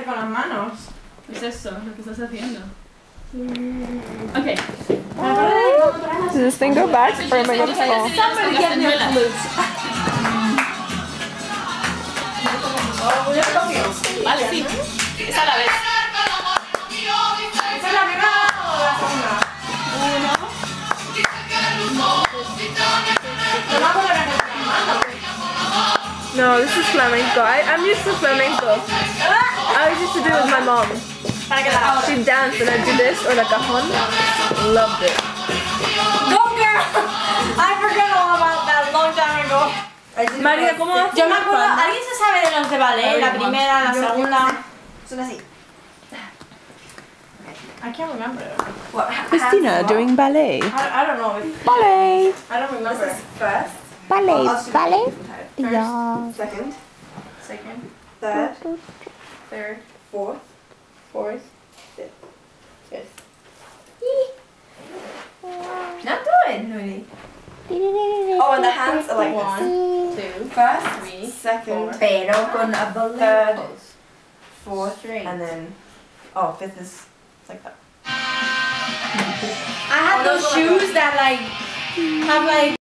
hacer con las manos. Es eso, lo que estás haciendo. Okay. Does this thing go back or am I going to fall? Somebody get me a flute. Vale, sí. Es a la vez. ¿Esa es la primera o la segunda? No, this is flamenco. I'm used to flamenco. I used to do it with my mom. She'd dance and I'd do this or the cajon. Loved it. Go girl! I forgot all about that long time ago. María, ¿cómo haces? Yo me acuerdo, ¿alguien se sabe de los de ballet? La primera, la segunda. Son así. I can't remember. Christina doing ballet. I don't know. Ballet. I don't remember. This is first. Ballet. Ballet. First, second, third, fourth, fifth. Not doing, really. Oh, and the hands are like 1, 2, first, 3, second, pero con a ballet, third, fourth, and then fifth is like that. I had those shoes that like have like